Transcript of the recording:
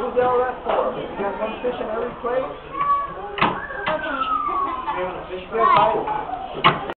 Who's all that for? You got one fish in every plate? Okay. You have a fish